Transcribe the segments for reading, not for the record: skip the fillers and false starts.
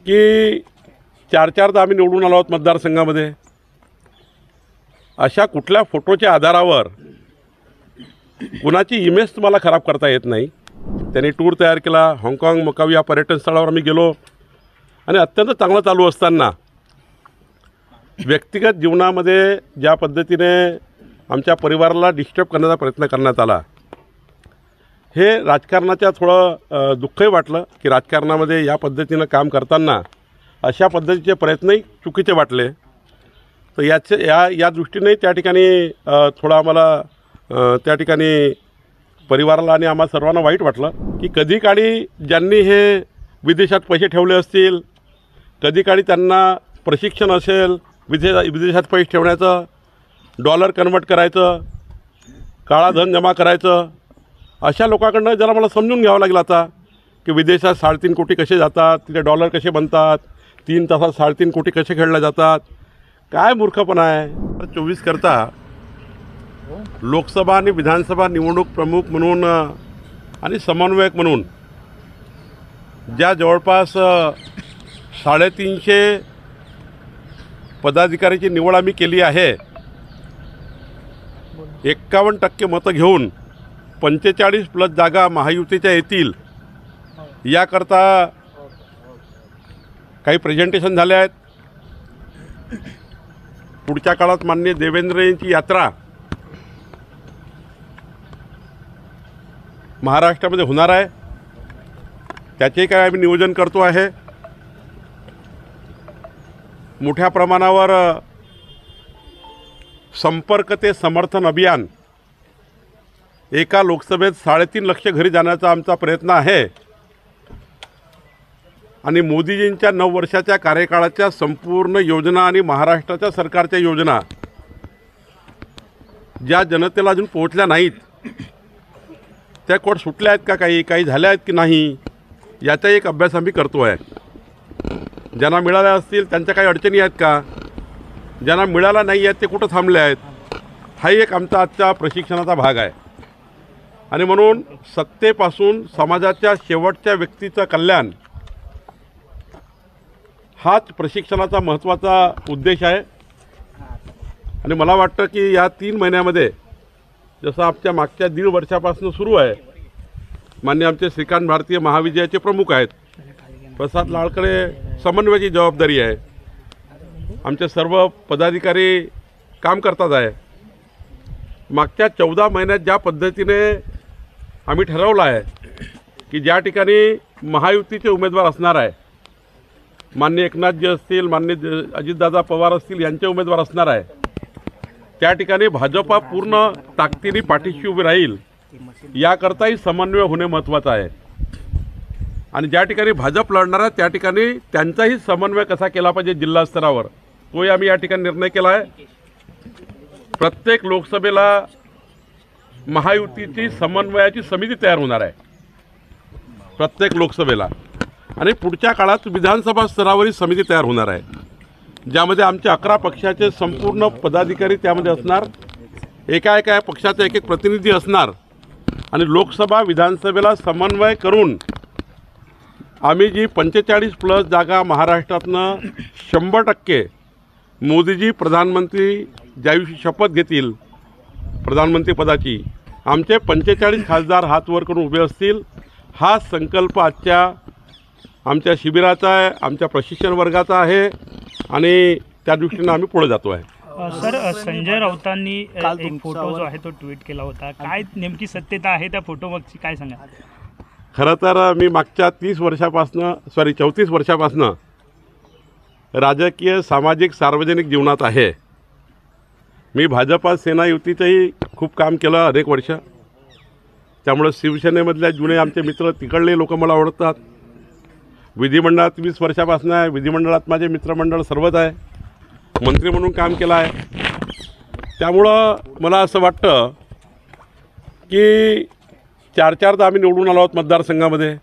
की चारदा आम्ही निवडून आलो आहोत मतदारसंघामध्ये। अशा कुठल्या फोटोच्या आधारावर कुणाची इमेज तुम्हाला खराब करता येत नाही। त्यांनी टूर तयार केला, हाँगकाँग मकाऊ या पर्यटन स्थळावर आम्ही गेलो आणि अत्यंत चांगलं चालू असताना व्यक्तिगत जीवनामध्ये ज्या पद्धतीने आमच्या परिवाराला डिस्टर्ब करण्याचा प्रयत्न करण्यात आला, हे राजकारणाच्या थोडं दुःखही वाटलं की राजकारणामध्ये या पद्धतीनं काम करताना अशा पद्धतीचे प्रयत्नही चुकीचे वाटले। तर या दृष्टीने त्या ठिकाणी थोडं आम्हाला त्या ठिकाणी परिवाराला आणि आम्हा सर्वांना वाईट वाटलं की कधी काळी ज्यांनी हे विदेशात पैसे ठेवले असतील, कधी काळी त्यांना प्रशिक्षण असेल विदेशात पैसे ठेवण्याचं, डॉलर कन्वर्ट करायचं, काळा धन जमा करायचं, अशा लोकांकडनं जरा मला समजून घ्यावं लागलं आता की विदेशात 3.5 कोटी कसे जातात, तिथे डॉलर कसे बनतात, 3 तासात 3.5 कोटी कसे खेळले जातात, काय मूर्खपणा आहे। 24 करता लोकसभा आणि विधानसभा निवडणूक प्रमुख म्हणून आणि समन्वयक म्हणून ज्या जवळपास 350 पदाधिकाऱ्याची निवड आम्ही केली आहे, 51% मतं घेऊन 45+ जागा महायुतीच्या येतील याकरता काही प्रेझेंटेशन झाले आहेत। पुढच्या काळात माननीय देवेंद्र यांची यात्रा महाराष्ट्रामध्ये होणार आहे, त्याचे काय आम्ही नियोजन करतो आहे। मोठ्या प्रमाणावर संपर्क ते समर्थन अभियान एका लोकसभेत 3.5 लाख घरी जाण्याचा आमचा प्रयत्न आहे आणि मोदीजींच्या 9 वर्षाच्या कार्यकाळाच्या संपूर्ण योजना आणि महाराष्ट्राच्या सरकारच्या योजना ज्या जनतेला अजून पोहोचल्या नाहीत, त्या कोण सुटल्या आहेत का, काही झाल्या आहेत की नाही, याचा एक अभ्यास आम्ही करतो आहे। ज्यांना मिळाल्या असतील त्यांच्या काही अडचणी आहेत का, ज्यांना मिळाला नाही आहेत ते कुठं थांबले आहेत, हाही एक आमचा आजच्या प्रशिक्षणाचा भाग आहे। आणि म्हणून सत्तेपासून समाजाच्या शेवटच्या व्यक्तीचं कल्याण हाच प्रशिक्षणाचा महत्त्वाचा उद्देश आहे। आणि मला वाटतं की या 3 महिन्यामध्ये जसं आमच्या मागच्या 1.5 वर्षापासून सुरू आहे, मान्य आमचे श्रीकांत भारतीय महाविद्यालयाचे प्रमुख आहेत, प्रसाद लाळकडे समन्वयाची जबाबदारी आहे, आमचे सर्व पदाधिकारी काम करतात आहे। मागच्या 14 महिन्यात ज्या पद्धतीने आम्ही ठरवलं आहे की ज्या ठिकाणी महायुतीचे उमेदवार असणार आहे, माननीय एकनाथजी असतील, माननीय अजितदादा पवार असतील, यांचे उमेदवार असणार आहे, त्या ठिकाणी भाजपा पूर्ण ताकदीने पाठीशी उभी राहील याकरताही समन्वय होणे महत्त्वाचं आहे। आणि ज्या ठिकाणी भाजप लढणार आहे त्या ठिकाणी त्यांचाही समन्वय कसा केला पाहिजे जिल्हा स्तरावर, तोही आम्ही या ठिकाणी निर्णय केला आहे। प्रत्येक लोकसभेला महायुतीची समन्वयाची समिती तयार होणार आहे प्रत्येक लोकसभेला, आणि पुढच्या काळात विधानसभा स्तरावरील समिती तयार होणार आहे, ज्यामध्ये आमचे 11 पक्षाचे संपूर्ण पदाधिकारी त्यामध्ये असणार, एका पक्षाचा एक प्रतिनिधी असणार आणि लोकसभा विधानसभेला समन्वय करून आम्ही जी 45+ जागा महाराष्ट्रातनं 100% मोदीजी प्रधानमंत्री ज्याविषयी शपथ घेतील प्रधानमंत्री पदाची, आमचे 45 खासदार हात वर करून उभे असतील, हा संकल्प आजच्या आमच्या शिबिराचा आहे, आमच्या प्रशिक्षण वर्गाचा आहे आणि त्या दृष्टीने आम्ही पुढे जातो आहे। सर, संजय राऊतांनी एक फोटो जो आहे तो ट्विट केला होता, काय नेमकी सत्यता आहे त्या फोटोमागची, काय सांगा? खरं तर मी मागच्या 34 वर्षापासनं राजकीय, सामाजिक, सार्वजनिक जीवनात आहे। मी भाजपा सेना युतीचंही खूप काम केलं अनेक वर्ष, त्यामुळे शिवसेनेमधल्या जुने आमचे मित्र तिकडले लोक मला ओळखतात। विधिमंडळात 20 वर्षापासून आहे, विधिमंडळात माझे मित्रमंडळ सर्वच आहे, मंत्री म्हणून काम केलं आहे। त्यामुळं मला असं वाटतं की 4दा आम्ही निवडून आलो आहोत मतदारसंघामध्ये।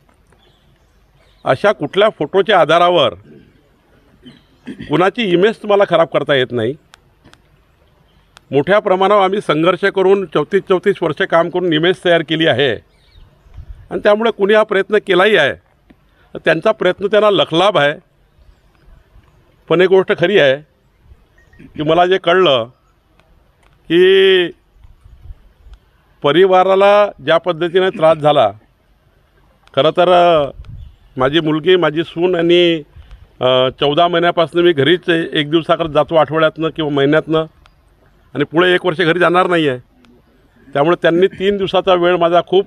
अशा कुठल्या फोटोच्या आधारावर कुणाची इमेज तुम्हाला खराब करता येत नाही। मोठ्या प्रमाणावर आम्ही संघर्ष करून 34 वर्ष काम करून इमेज तयार केली आहे आणि त्यामुळे कुणी हा प्रयत्न केलाही आहे। त्यांचा प्रयत्न त्यांना लखलाभ आहे. पण एक गोष्ट खरी आहे की मला जे कळलं की परिवाराला ज्या पद्धतीने त्रास झाला, खरं तर माझी मुलगी, माझी सून आणि 14 महिन्यापासून मी घरीच एक दिवसाकडे जातो, आठवड्यातनं किंवा महिन्यातनं, आणि पुढे 1 वर्ष घरी जाणार नाही आहे. त्यामुळे त्यांनी 3 दिवसाचा वेळ माझा खूप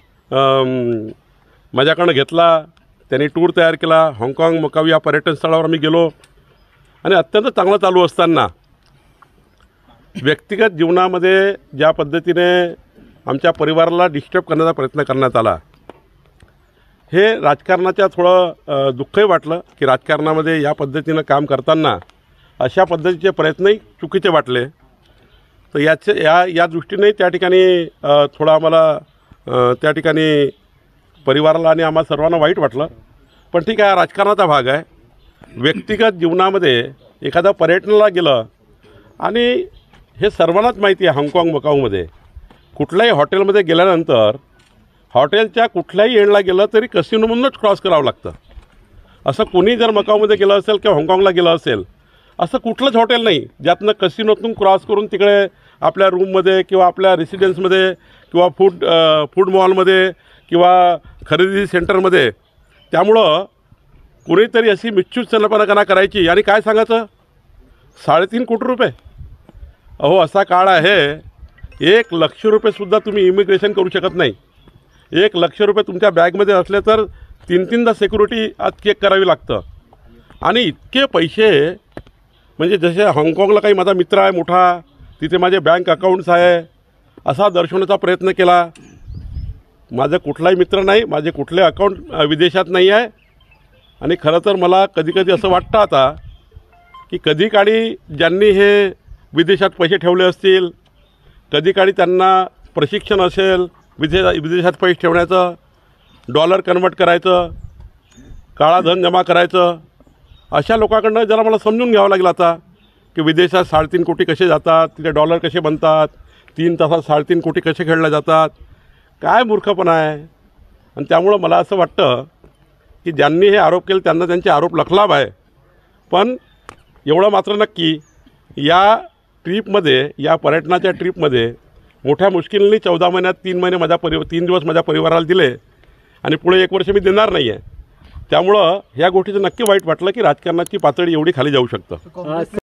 माझ्याकडनं घेतला. त्यांनी टूर तयार केला. हाँगकाँग, मकाऊ या पर्यटन स्थळावर मी गेलो आणि अत्यंत चांगलं चालू असताना व्यक्तिगत जीवनामध्ये ज्या पद्धतीने आमच्या परिवाराला डिस्टर्ब करण्याचा प्रयत्न करण्यात आला, हे राजकारणाच्या थोडं दुःखही वाटलं की राजकारणामध्ये या पद्धतीनं काम करताना अशा पद्धतीचे प्रयत्नही चुकीचे वाटले. तर या दृष्टीने त्या ठिकाणी थोडं आम्हाला त्या ठिकाणी परिवाराला आणि आम्हा सर्वांना वाईट वाटलं. पण ठीक आहे, राजकारणाचा भाग आहे. व्यक्तिगत जीवनामध्ये एखादा पर्यटनाला गेलं, आणि हे सर्वांनाच माहिती आहे, हाँगकाँग मकाऊमध्ये कुठल्याही हॉटेलमध्ये गेल्यानंतर हॉटेलच्या कुठल्याही एंडला गेलं तरी कसिनोमधूनच क्रॉस करावं लागतं. असं कोणी जर मकाऊमध्ये गेलं असेल किंवा हाँगकाँगला गेलं असेल, असं कुठलंच हॉटेल नाही ज्यातनं कसिनोतून क्रॉस करून तिकडे आपल्या रूममध्ये किंवा आपल्या रेसिडेन्समध्ये किंवा फूड मॉलमध्ये किंवा खरेदी सेंटरमध्ये. त्यामुळं कुणीतरी अशी मिच्छूत संकल्पना करायची आणि काय सांगायचं, 3.5 कोटी रुपये. अहो, असा काळ आहे, 1 लाख रुपयेसुद्धा तुम्ही इमिग्रेशन करू शकत नाही. 1 लाख रुपये तुमच्या बॅगमध्ये असले तर 3-3दा सिक्युरिटी आज चेक करावी लागतं. आणि इतके पैसे, म्हणजे जसे हाँगकाँगला काही माझा मित्र आहे मोठा, तिथे माझे बँक अकाउंट्स आहे असा दर्शवण्याचा प्रयत्न केला. माझं कुठलाही मित्र नाही, माझे कुठले अकाउंट विदेशात नाही आहे. आणि खरं तर मला कधीकधी असं वाटतं आता की कधी काळी ज्यांनी हे विदेशात पैसे ठेवले असतील, कधी काळी त्यांना प्रशिक्षण असेल विदेशात पैसे ठेवण्याचं, डॉलर कन्वर्ट करायचं, काळा धन जमा करायचं, अशा लोकांकडनं जरा मला समजून घ्यावं लागेल आता की विदेशात 3.5 कोटी कसे जातात, तिथे डॉलर कसे बनतात, 3 तासात 3.5 कोटी कसे खेळले जातात. काय मूर्खपणा आहे. आणि त्यामुळं मला असं वाटतं की ज्यांनी हे आरोप केले त्यांना त्यांचे आरोप लखलाभ आहे. पण एवढं मात्र नक्की, या ट्रीपमध्ये, या पर्यटनाच्या ट्रीपमध्ये मोठ्या मुश्किलीने 14 महिन्यात 3 दिवस माझ्या परिवाराला दिले आणि पुढे 1 वर्ष मी देणार नाही आहे. त्यामुळं ह्या गोष्टीचं नक्की वाईट वाटलं की राजकारणाची पातळी एवढी खाली जाऊ शकतं.